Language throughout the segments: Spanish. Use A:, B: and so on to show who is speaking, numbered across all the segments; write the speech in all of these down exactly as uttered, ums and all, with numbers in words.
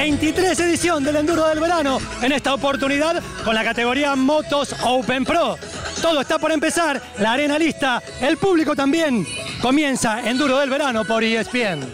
A: veintitrés edición del Enduro del Verano, en esta oportunidad con la categoría Motos Open Pro. Todo está por empezar, la arena lista, el público también. Comienza Enduro del Verano por E S P N.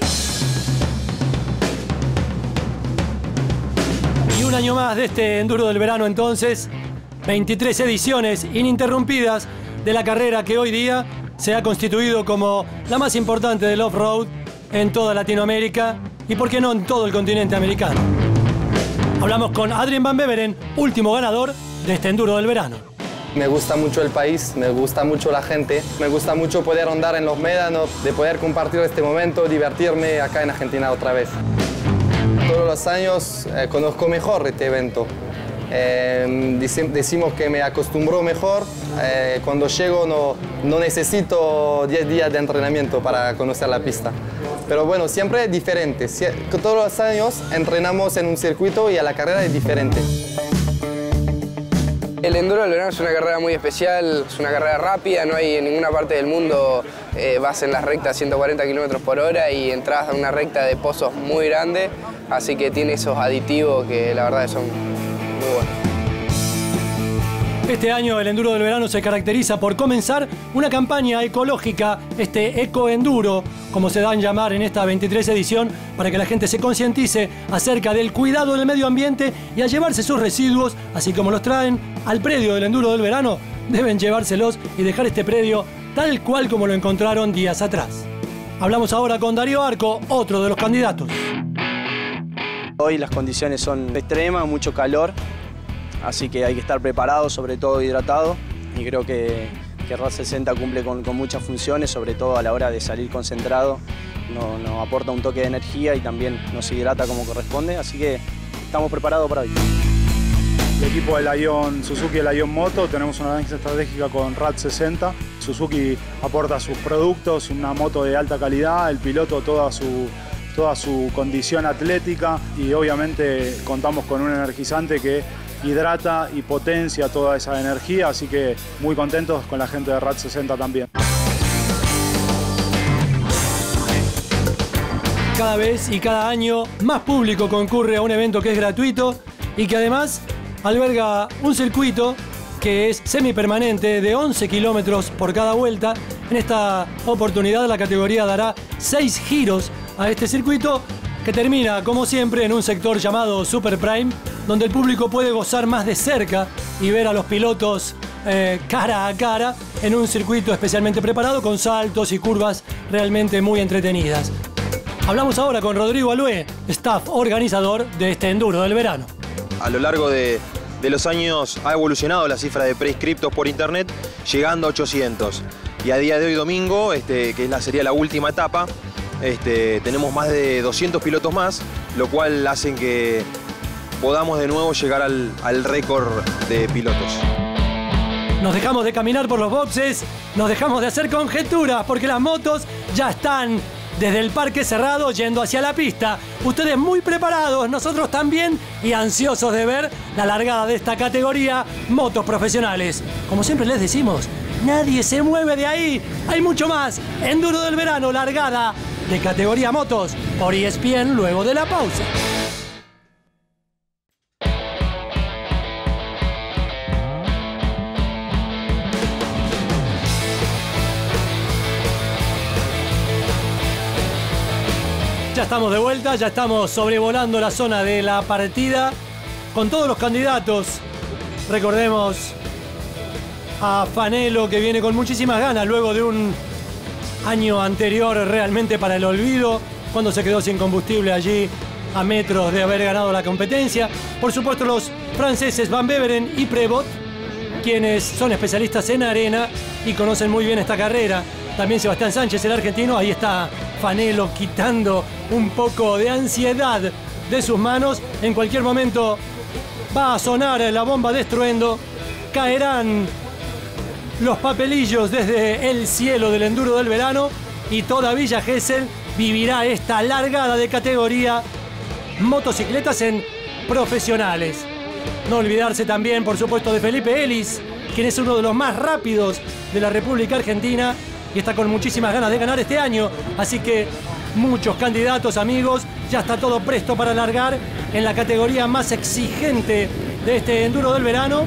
A: Y un año más de este Enduro del Verano entonces, veintitrés ediciones ininterrumpidas de la carrera que hoy día se ha constituido como la más importante del off-road en toda Latinoamérica y por qué no en todo el continente americano. Hablamos con Adrien Van Beveren, último ganador de este Enduro del Verano.
B: Me gusta mucho el país, me gusta mucho la gente, me gusta mucho poder andar en los médanos, de poder compartir este momento, divertirme acá en Argentina otra vez. Todos los años eh, conozco mejor este evento. Eh, decimos que me acostumbro mejor. Eh, cuando llego no, no necesito diez días de entrenamiento para conocer la pista. Pero bueno, siempre es diferente. Todos los años entrenamos en un circuito y a la carrera es diferente.
C: El Enduro del Verano es una carrera muy especial, es una carrera rápida, no hay en ninguna parte del mundo, eh, vas en las rectas a ciento cuarenta kilómetros por hora y entras a una recta de pozos muy grande, así que tiene esos aditivos que la verdad son muy buenos.
A: Este año el Enduro del Verano se caracteriza por comenzar una campaña ecológica, este Ecoenduro, como se dan a llamar en esta veintitrés edición, para que la gente se concientice acerca del cuidado del medio ambiente y a llevarse sus residuos, así como los traen al predio del Enduro del Verano, deben llevárselos y dejar este predio tal cual como lo encontraron días atrás. Hablamos ahora con Darío Arco, otro de los candidatos.
D: Hoy las condiciones son extremas, mucho calor. Así que hay que estar preparado, sobre todo hidratado, y creo que, que RAD sesenta cumple con, con muchas funciones, sobre todo a la hora de salir concentrado, nos, nos aporta un toque de energía y también nos hidrata como corresponde, así que estamos preparados para hoy.
E: El equipo de Lion, Suzuki de Lion Moto, tenemos una alianza estratégica con RAD sesenta. Suzuki aporta sus productos, una moto de alta calidad, el piloto toda su, toda su condición atlética y obviamente contamos con un energizante que hidrata y potencia toda esa energía, así que muy contentos con la gente de RAD sesenta también.
A: Cada vez y cada año más público concurre a un evento que es gratuito y que además alberga un circuito que es semipermanente de once kilómetros por cada vuelta. En esta oportunidad la categoría dará seis giros a este circuito que termina, como siempre, en un sector llamado Super Prime, donde el público puede gozar más de cerca y ver a los pilotos eh, cara a cara en un circuito especialmente preparado con saltos y curvas realmente muy entretenidas. Hablamos ahora con Rodrigo Alué, staff organizador de este Enduro del Verano.
F: A lo largo de, de los años ha evolucionado la cifra de preinscriptos por internet, llegando a ochocientos. Y a día de hoy, domingo, este, que es la, sería la última etapa, este, tenemos más de doscientos pilotos más, lo cual hace que podamos de nuevo llegar al, al récord de pilotos.
A: Nos dejamos de caminar por los boxes, nos dejamos de hacer conjeturas porque las motos ya están desde el parque cerrado yendo hacia la pista. Ustedes muy preparados, nosotros también, y ansiosos de ver la largada de esta categoría motos profesionales. Como siempre les decimos, nadie se mueve de ahí, hay mucho más. Enduro del Verano, largada de categoría motos por E S P N luego de la pausa. Ya estamos de vuelta, ya estamos sobrevolando la zona de la partida con todos los candidatos. Recordemos a Fanelo, que viene con muchísimas ganas luego de un año anterior realmente para el olvido, cuando se quedó sin combustible allí a metros de haber ganado la competencia. Por supuesto los franceses Van Beveren y Prevot, quienes son especialistas en arena y conocen muy bien esta carrera. También Sebastián Sánchez, el argentino. Ahí está Fanelo quitando un poco de ansiedad de sus manos. En cualquier momento va a sonar la bomba de estruendo. Caerán los papelillos desde el cielo del Enduro del Verano y toda Villa Gesell vivirá esta largada de categoría motocicletas en profesionales. No olvidarse también, por supuesto, de Felipe Ellis, quien es uno de los más rápidos de la República Argentina y está con muchísimas ganas de ganar este año. Así que muchos candidatos, amigos, ya está todo presto para largar en la categoría más exigente de este enduro del verano.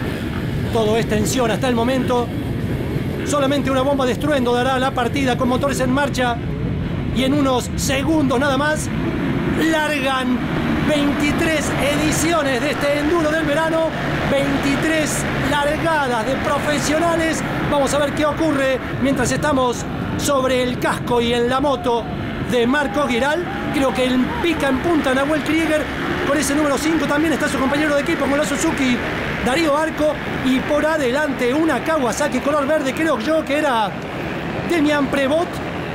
A: Todo es tensión hasta el momento. Solamente una bomba de estruendo dará la partida con motores en marcha. Y en unos segundos nada más largan veintitrés ediciones de este enduro del verano. veintitrés largadas de profesionales. Vamos a ver qué ocurre mientras estamos sobre el casco y en la moto de Marcos Giral. Creo que el pica en punta Nahuel Krieger. Con ese número cinco también está su compañero de equipo con la Suzuki, Darío Arco. Y por adelante una Kawasaki color verde, creo yo que era Demian Prevot.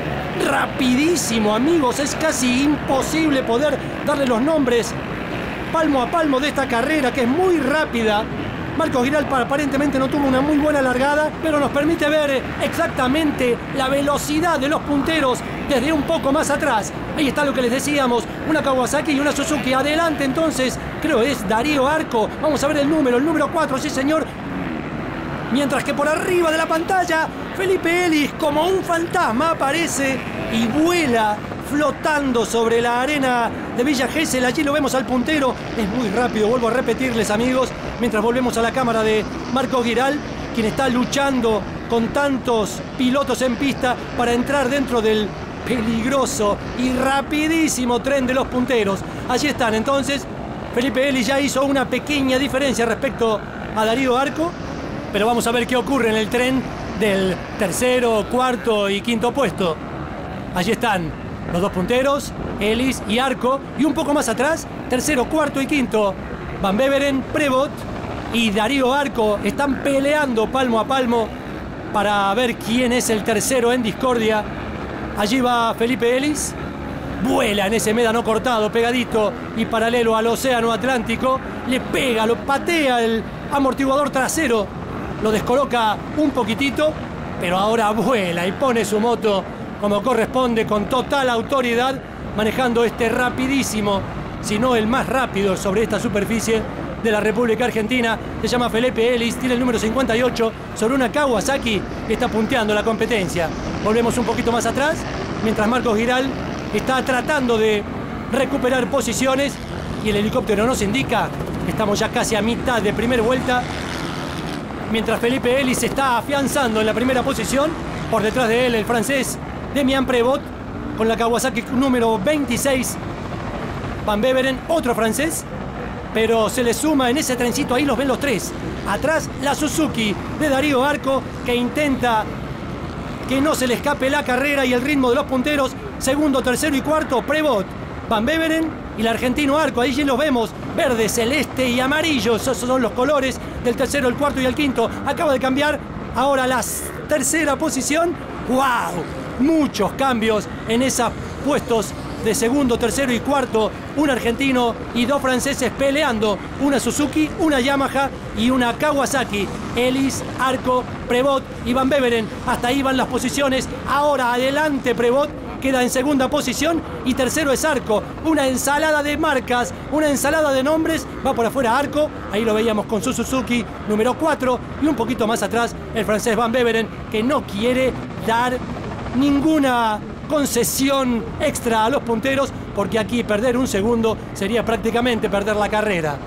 A: Rapidísimo, amigos, es casi imposible poder darle los nombres palmo a palmo de esta carrera, que es muy rápida. Marcos Giral aparentemente no tuvo una muy buena largada, pero nos permite ver exactamente la velocidad de los punteros desde un poco más atrás. Ahí está lo que les decíamos, una Kawasaki y una Suzuki. Adelante entonces, creo es Darío Arco. Vamos a ver el número, el número cuatro, sí señor. Mientras que por arriba de la pantalla, Felipe Ellis como un fantasma aparece y vuela flotando sobre la arena de Villa Gesell. Allí lo vemos al puntero. Es muy rápido, vuelvo a repetirles, amigos, mientras volvemos a la cámara de Marcos Giral, quien está luchando con tantos pilotos en pista para entrar dentro del peligroso y rapidísimo tren de los punteros. Allí están entonces. Felipe Ellis ya hizo una pequeña diferencia respecto a Darío Arco, pero vamos a ver qué ocurre en el tren del tercero, cuarto y quinto puesto. Allí están los dos punteros, Ellis y Arco, y un poco más atrás, tercero, cuarto y quinto, Van Beveren, Prevot y Darío Arco están peleando palmo a palmo para ver quién es el tercero en discordia. Allí va Felipe Ellis, vuela en ese médano cortado, pegadito y paralelo al océano Atlántico, le pega, lo patea el amortiguador trasero, lo descoloca un poquitito, pero ahora vuela y pone su moto como corresponde, con total autoridad, manejando este rapidísimo, si no el más rápido sobre esta superficie de la República Argentina. Se llama Felipe Ellis, tiene el número cincuenta y ocho sobre una Kawasaki y está punteando la competencia. Volvemos un poquito más atrás, mientras Marcos Giral está tratando de recuperar posiciones y el helicóptero nos indica que estamos ya casi a mitad de primera vuelta, mientras Felipe Ellis se está afianzando en la primera posición. Por detrás de él el francés Demian Prevot con la Kawasaki número veintiséis. Van Beveren, otro francés, pero se le suma en ese trencito, ahí los ven los tres. Atrás la Suzuki de Darío Arco, que intenta que no se le escape la carrera y el ritmo de los punteros. Segundo, tercero y cuarto, Prevot, Van Beveren y el argentino Arco. Ahí los vemos, verde, celeste y amarillo. Esos son los colores del tercero, el cuarto y el quinto. Acaba de cambiar ahora la tercera posición. ¡Wow! Muchos cambios en esos puestos de segundo, tercero y cuarto. Un argentino y dos franceses peleando. Una Suzuki, una Yamaha y una Kawasaki. Ellis, Arco, Prevot y Van Beveren. Hasta ahí van las posiciones. Ahora adelante Prevot, queda en segunda posición y tercero es Arco. Una ensalada de marcas, una ensalada de nombres. Va por afuera Arco, ahí lo veíamos con su Suzuki número cuatro. Y un poquito más atrás el francés Van Beveren, que no quiere dar ninguna concesión extra a los punteros, porque aquí perder un segundo sería prácticamente perder la carrera.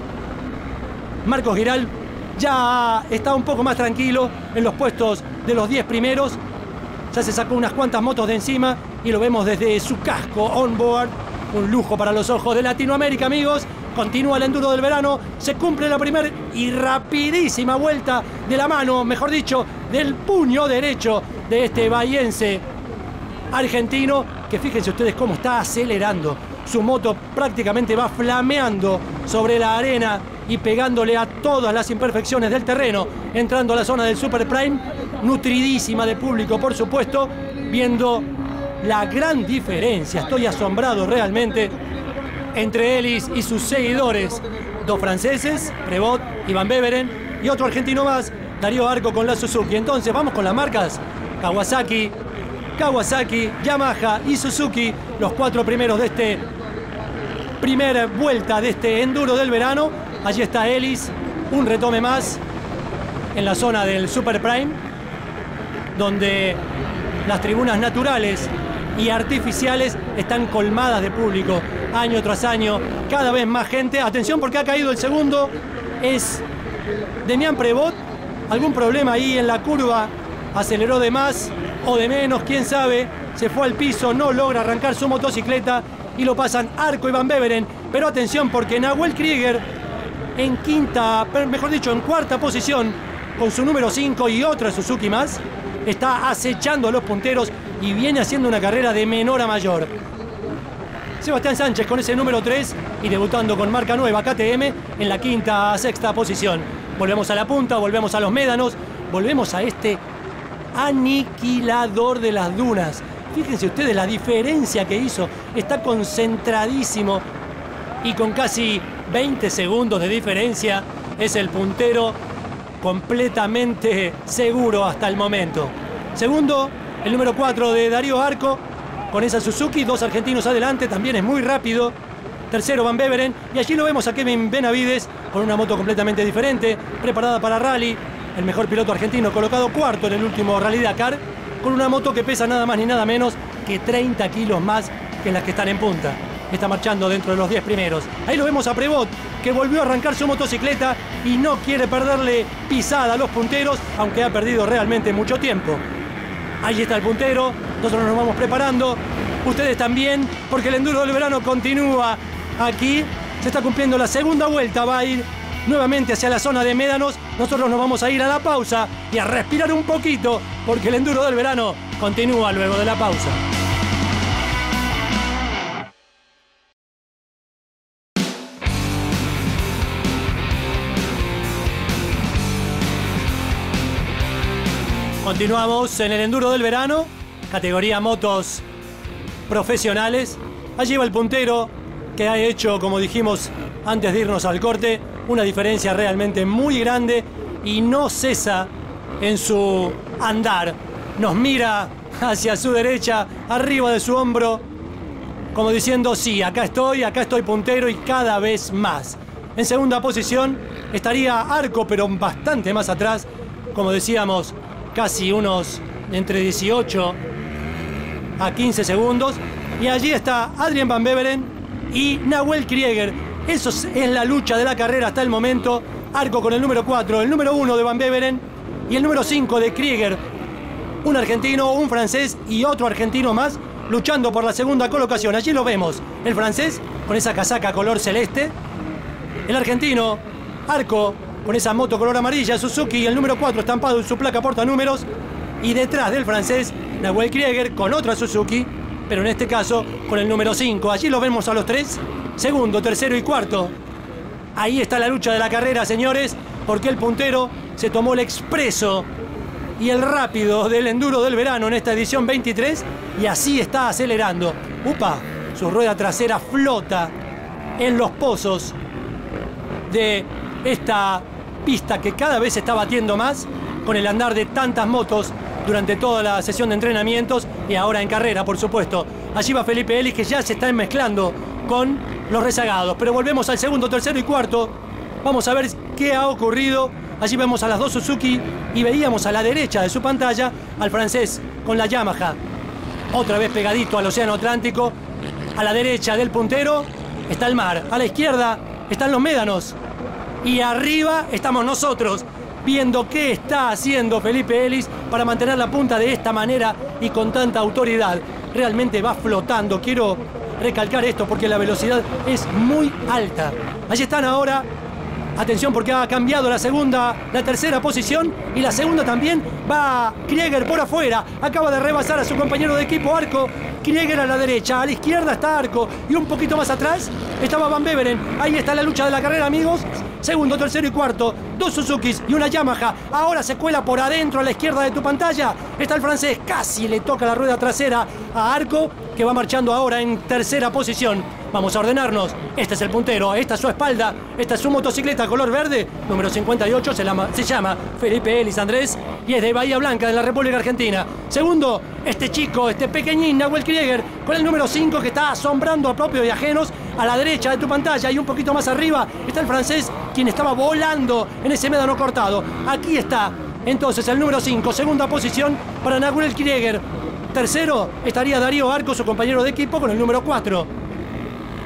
A: Marcos Giral ya está un poco más tranquilo en los puestos de los diez primeros. Ya se sacó unas cuantas motos de encima y lo vemos desde su casco on-board. Un lujo para los ojos de Latinoamérica, amigos. Continúa el enduro del verano. Se cumple la primera y rapidísima vuelta de la mano, mejor dicho, del puño derecho de este bahiense argentino, que fíjense ustedes cómo está acelerando. Su moto prácticamente va flameando sobre la arena y pegándole a todas las imperfecciones del terreno, entrando a la zona del Super Prime, nutridísima de público, por supuesto, viendo la gran diferencia. Estoy asombrado realmente entre Ellis y sus seguidores. Dos franceses, Prevot y Van Beveren, y otro argentino más, Darío Arco con la Suzuki. Entonces vamos con las marcas. Kawasaki, Kawasaki, Yamaha y Suzuki, los cuatro primeros de este primera vuelta de este enduro del verano. Allí está Ellis, un retome más en la zona del Super Prime, donde las tribunas naturales y artificiales están colmadas de público. año tras año, cada vez más gente. Atención porque ha caído el segundo, es Demián Prevot. Algún problema ahí en la curva, aceleró de más o de menos, quién sabe. Se fue al piso, no logra arrancar su motocicleta y lo pasan Arco y Van Beveren. Pero atención porque Nahuel Krieger en quinta, mejor dicho en cuarta posición con su número cinco y otra Suzuki más, está acechando a los punteros y viene haciendo una carrera de menor a mayor. Sebastián Sánchez con ese número tres y debutando con marca nueva K T M en la quinta a sexta posición. Volvemos a la punta, volvemos a los médanos, volvemos a este aniquilador de las dunas. Fíjense ustedes la diferencia que hizo, está concentradísimo y con casi veinte segundos de diferencia es el puntero completamente seguro hasta el momento. Segundo, el número cuatro de Darío Arco con esa Suzuki, dos argentinos adelante, también es muy rápido. Tercero Van Beveren y allí lo vemos a Kevin Benavides con una moto completamente diferente, preparada para rally, el mejor piloto argentino colocado cuarto en el último Rally Dakar, con una moto que pesa nada más ni nada menos que treinta kilos más que las que están en punta. Está marchando dentro de los diez primeros. Ahí lo vemos a Prevot, que volvió a arrancar su motocicleta y no quiere perderle pisada a los punteros, aunque ha perdido realmente mucho tiempo. Ahí está el puntero, nosotros nos vamos preparando, ustedes también, porque el enduro del verano continúa aquí. Se está cumpliendo la segunda vuelta, va a ir nuevamente hacia la zona de médanos. Nosotros nos vamos a ir a la pausa y a respirar un poquito, porque el enduro del verano continúa luego de la pausa. Continuamos en el enduro del verano, categoría motos profesionales. Allí va el puntero que ha hecho, como dijimos antes de irnos al corte, una diferencia realmente muy grande y no cesa en su andar. Nos mira hacia su derecha, arriba de su hombro, como diciendo, sí, acá estoy, acá estoy puntero y cada vez más. En segunda posición estaría Arco, pero bastante más atrás, como decíamos, casi unos entre dieciocho a quince segundos. Y allí está Adrian Van Beveren y Nahuel Krieger. Eso es la lucha de la carrera hasta el momento. Arco con el número cuatro, el número uno de Van Beveren y el número cinco de Krieger. Un argentino, un francés y otro argentino más luchando por la segunda colocación. Allí lo vemos, el francés con esa casaca color celeste, el argentino Arco con esa moto color amarilla, Suzuki, y el número cuatro estampado en su placa portanúmeros. Y detrás del francés, Nahuel Krieger con otra Suzuki, pero en este caso con el número cinco. Allí lo vemos a los tres, segundo, tercero y cuarto. Ahí está la lucha de la carrera, señores, porque el puntero se tomó el expreso y el rápido del enduro del verano en esta edición veintitrés y así está acelerando. ¡Upa! Su rueda trasera flota en los pozos de esta pista que cada vez se está batiendo más con el andar de tantas motos durante toda la sesión de entrenamientos y ahora en carrera, por supuesto. Allí va Felipe Ellis, que ya se está mezclando con los rezagados. Pero volvemos al segundo, tercero y cuarto. Vamos a ver qué ha ocurrido. Allí vemos a las dos Suzuki y veíamos a la derecha de su pantalla al francés con la Yamaha. Otra vez pegadito al océano Atlántico. A la derecha del puntero está el mar. A la izquierda están los médanos. Y arriba estamos nosotros, viendo qué está haciendo Felipe Ellis para mantener la punta de esta manera y con tanta autoridad. Realmente va flotando. Quiero recalcar esto porque la velocidad es muy alta. Allí están ahora. Atención porque ha cambiado la segunda, la tercera posición y la segunda también. Va Krieger por afuera. Acaba de rebasar a su compañero de equipo Arco. Krieger a la derecha, a la izquierda está Arco y un poquito más atrás estaba Van Beveren. Ahí está la lucha de la carrera, amigos. Segundo, tercero y cuarto, dos Suzukis y una Yamaha. Ahora se cuela por adentro a la izquierda de tu pantalla. Está el francés, casi le toca la rueda trasera a Arco, que va marchando ahora en tercera posición. Vamos a ordenarnos. Este es el puntero, esta es su espalda, esta es su motocicleta color verde, número cincuenta y ocho, se, la, se llama Felipe Ellis Andrés y es de Bahía Blanca, de la República Argentina. Segundo, este chico, este pequeñín, Nahuel Krieger, con el número cinco, que está asombrando a propios y ajenos. A la derecha de tu pantalla y un poquito más arriba está el francés, quien estaba volando en ese médano cortado. Aquí está entonces el número cinco, segunda posición para Nahuel Krieger. Tercero estaría Darío Arco, su compañero de equipo, con el número cuatro.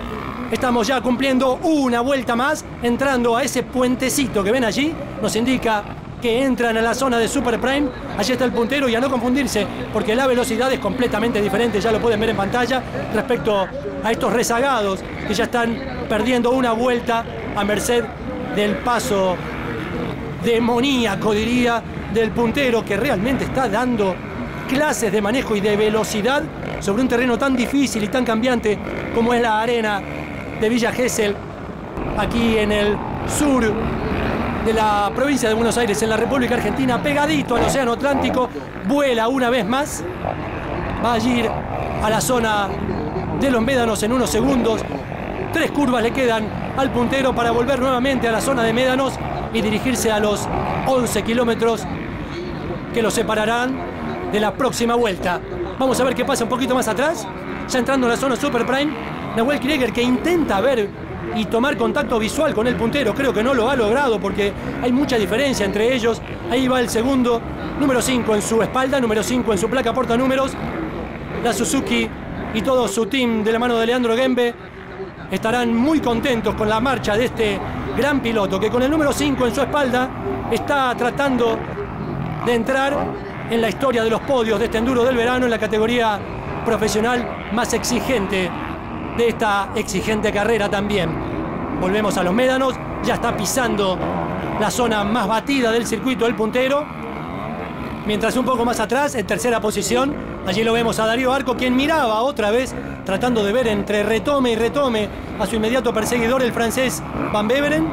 A: Estamos ya cumpliendo una vuelta más, entrando a ese puentecito que ven allí. Nos indica que entran a la zona de Super Prime. Allí está el puntero y a no confundirse, porque la velocidad es completamente diferente, ya lo pueden ver en pantalla, respecto a estos rezagados que ya están perdiendo una vuelta a merced del paso demoníaco, diría, del puntero, que realmente está dando clases de manejo y de velocidad sobre un terreno tan difícil y tan cambiante como es la arena de Villa Gesell, aquí en el sur de la provincia de Buenos Aires, en la República Argentina, pegadito al Océano Atlántico. Vuela una vez más, va a ir a la zona de los médanos en unos segundos. Tres curvas le quedan al puntero para volver nuevamente a la zona de médanos y dirigirse a los once kilómetros que lo separarán de la próxima vuelta. Vamos a ver qué pasa un poquito más atrás, ya entrando en la zona Super Prime. Nahuel Krieger, que intenta ver y tomar contacto visual con el puntero, creo que no lo ha logrado porque hay mucha diferencia entre ellos. Ahí va el segundo, número cinco en su espalda, número cinco en su placa porta números. La Suzuki y todo su team de la mano de Leandro Gembe estarán muy contentos con la marcha de este gran piloto, que con el número cinco en su espalda está tratando de entrar en la historia de los podios de este enduro del verano, en la categoría profesional más exigente de esta exigente carrera también. Volvemos a los médanos, ya está pisando la zona más batida del circuito el puntero, mientras un poco más atrás, en tercera posición, allí lo vemos a Darío Arco, quien miraba otra vez, tratando de ver entre retome y retome a su inmediato perseguidor, el francés Van Beveren.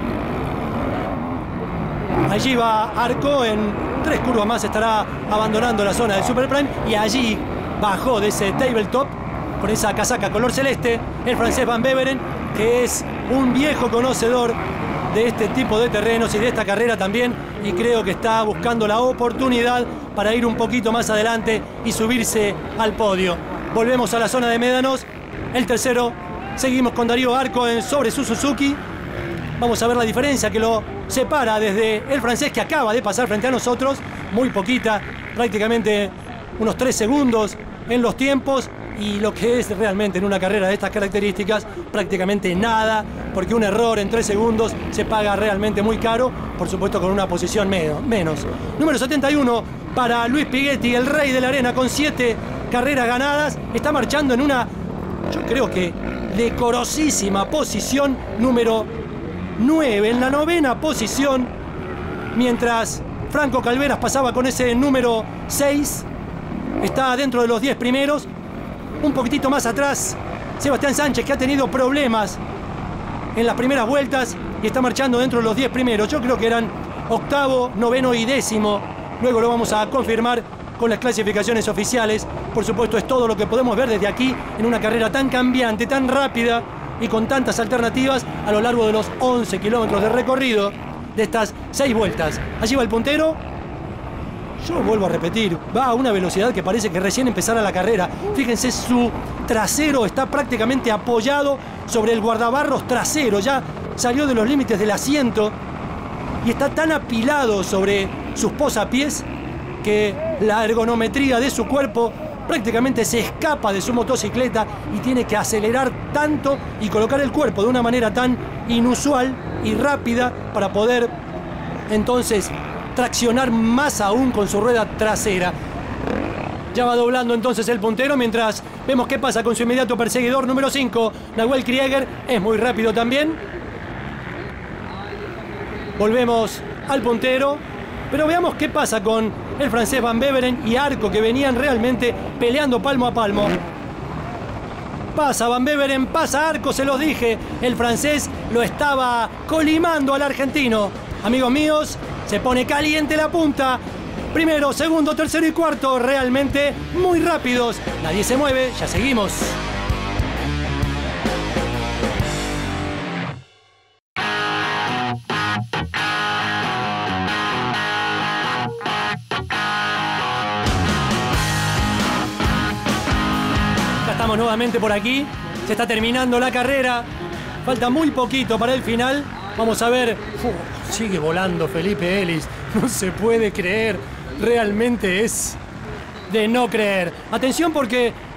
A: Allí va Arco, en tres curvas más estará abandonando la zona del Super Prime, y allí bajó de ese tabletop con esa casaca color celeste el francés Van Beveren, que es un viejo conocedor de este tipo de terrenos y de esta carrera también, y creo que está buscando la oportunidad para ir un poquito más adelante y subirse al podio. Volvemos a la zona de médanos, el tercero, seguimos con Darío Arco en sobre su Suzuki. Vamos a ver la diferencia que lo separa desde el francés, que acaba de pasar frente a nosotros, muy poquita, prácticamente unos tres segundos en los tiempos, y lo que es realmente en una carrera de estas características prácticamente nada, porque un error en tres segundos se paga realmente muy caro, por supuesto con una posición menos. Número setenta y uno para Luis Pighetti, el rey de la arena, con siete carreras ganadas, está marchando en una, yo creo que decorosísima posición número nueve, en la novena posición, mientras Franco Calveras pasaba con ese número seis, está dentro de los diez primeros. Un poquitito más atrás, Sebastián Sánchez, que ha tenido problemas en las primeras vueltas y está marchando dentro de los diez primeros. Yo creo que eran octavo, noveno y décimo. Luego lo vamos a confirmar con las clasificaciones oficiales. Por supuesto, es todo lo que podemos ver desde aquí en una carrera tan cambiante, tan rápida y con tantas alternativas a lo largo de los once kilómetros de recorrido de estas seis vueltas. Allí va el puntero. Yo vuelvo a repetir, va a una velocidad que parece que recién empezara la carrera. Fíjense, su trasero está prácticamente apoyado sobre el guardabarros trasero. Ya salió de los límites del asiento y está tan apilado sobre sus posapiés que la ergonometría de su cuerpo prácticamente se escapa de su motocicleta y tiene que acelerar tanto y colocar el cuerpo de una manera tan inusual y rápida para poder entonces traccionar más aún con su rueda trasera. Ya va doblando entonces el puntero, mientras vemos qué pasa con su inmediato perseguidor número cinco, Nahuel Krieger. Es muy rápido también. Volvemos al puntero, pero veamos qué pasa con el francés Van Beveren y Arco, que venían realmente peleando palmo a palmo. Pasa Van Beveren, pasa Arco, se los dije. El francés lo estaba colimando al argentino. Amigos míos, se pone caliente la punta. Primero, segundo, tercero y cuarto, realmente muy rápidos. Nadie se mueve, ya seguimos. Ya estamos nuevamente por aquí. Se está terminando la carrera. Falta muy poquito para el final. Vamos a ver. Uf, sigue volando Felipe Ellis. No se puede creer. Realmente es de no creer. Atención, porque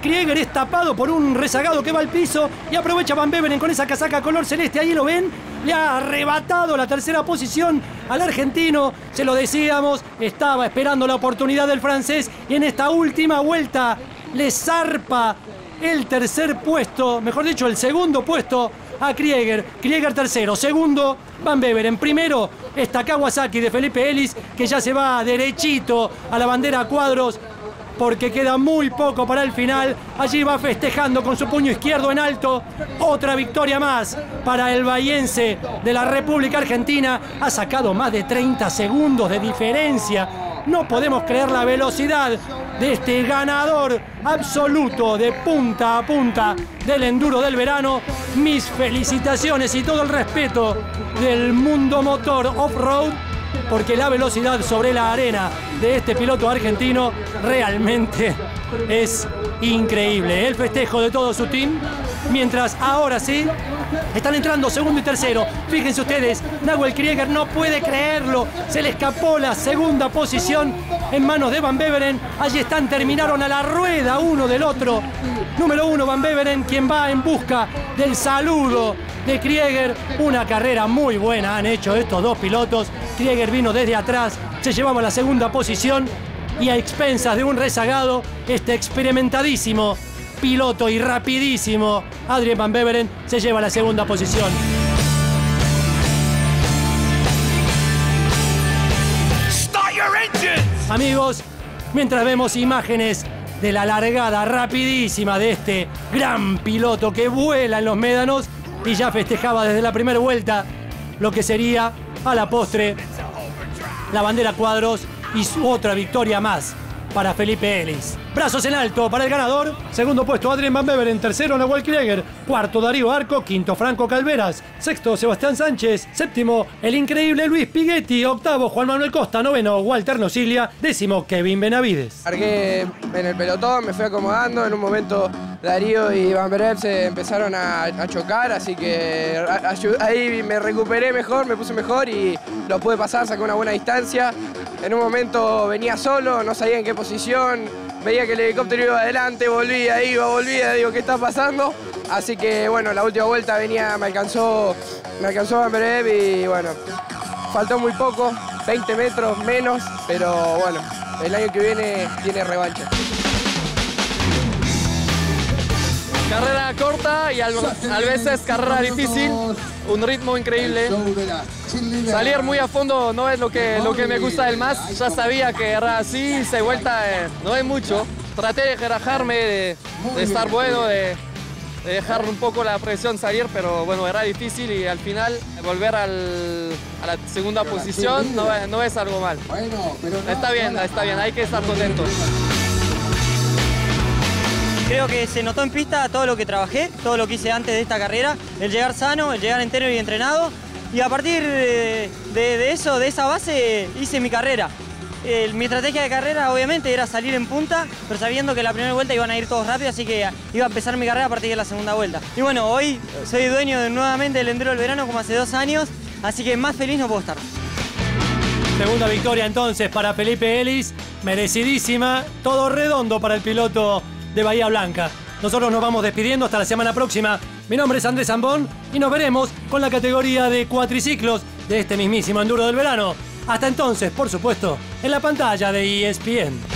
A: Krieger es tapado por un rezagado que va al piso y aprovecha Van Beveren con esa casaca color celeste. Ahí lo ven, le ha arrebatado la tercera posición al argentino. Se lo decíamos, estaba esperando la oportunidad del francés y en esta última vuelta le zarpa el tercer puesto, mejor dicho, el segundo puesto a Krieger. Krieger tercero, segundo Van Beveren. Primero está Kawasaki de Felipe Ellis, que ya se va derechito a la bandera a cuadros porque queda muy poco para el final. Allí va festejando con su puño izquierdo en alto. Otra victoria más para el bahiense de la República Argentina. Ha sacado más de treinta segundos de diferencia. No podemos creer la velocidad de este ganador absoluto de punta a punta del enduro del verano. Mis felicitaciones y todo el respeto del mundo motor off-road, porque la velocidad sobre la arena de este piloto argentino realmente es increíble. El festejo de todo su team, mientras ahora sí están entrando segundo y tercero. Fíjense ustedes, Nahuel Krieger no puede creerlo, se le escapó la segunda posición en manos de Van Beveren. Allí están, terminaron a la rueda uno del otro. Número uno Van Beveren, quien va en busca del saludo de Krieger. Una carrera muy buena han hecho estos dos pilotos. Krieger vino desde atrás, se llevaba la segunda posición y a expensas de un rezagado, este experimentadísimo piloto y rapidísimo Adrien Van Beveren se lleva la segunda posición. Amigos, mientras vemos imágenes de la largada rapidísima de este gran piloto que vuela en los médanos y ya festejaba desde la primera vuelta lo que sería a la postre la bandera a cuadros y su otra victoria más para Felipe Ellis. Brazos en alto para el ganador. Segundo puesto Adrien Van Beveren. Tercero Nahuel Krieger. Cuarto Darío Arco. Quinto Franco Calveras. Sexto Sebastián Sánchez. Séptimo el increíble Luis Pighetti. Octavo Juan Manuel Costa. Noveno Walter Nocilia. Décimo Kevin Benavides.
C: Largué en el pelotón, me fui acomodando. En un momento Darío y Van Beveren se empezaron a, a chocar, así que a, a, ahí me recuperé mejor, me puse mejor y lo pude pasar, saqué una buena distancia. En un momento venía solo, no sabía en qué posición, veía que el helicóptero iba adelante, volvía, iba, volvía, digo, ¿qué está pasando? Así que bueno, la última vuelta venía, me alcanzó, me alcanzó Van Beveren y bueno, faltó muy poco, veinte metros menos, pero bueno, el año que viene tiene revancha.
G: Carrera corta y a veces carrera difícil, un ritmo increíble. Salir muy a fondo no es lo que, lo que me gusta del más, ya sabía que era así, seis vueltas eh, no es mucho. Traté de relajarme, de, de estar bueno, de, de dejar un poco la presión salir, pero bueno, era difícil y al final volver al, a la segunda posición no, no es algo mal. Está bien, está bien, hay que estar contentos.
H: Creo que se notó en pista todo lo que trabajé, todo lo que hice antes de esta carrera, el llegar sano, el llegar entero y entrenado, y a partir de, de, de eso, de esa base, hice mi carrera. Eh, mi estrategia de carrera obviamente era salir en punta, pero sabiendo que la primera vuelta iban a ir todos rápido, así que iba a empezar mi carrera a partir de la segunda vuelta. Y bueno, hoy soy dueño de, nuevamente del enduro del verano como hace dos años, así que más feliz no puedo estar.
A: Segunda victoria entonces para Felipe Ellis, merecidísima, todo redondo para el piloto de Bahía Blanca. Nosotros nos vamos despidiendo hasta la semana próxima. Mi nombre es Andrés Zambón y nos veremos con la categoría de cuatriciclos de este mismísimo enduro del verano. Hasta entonces, por supuesto, en la pantalla de E S P N.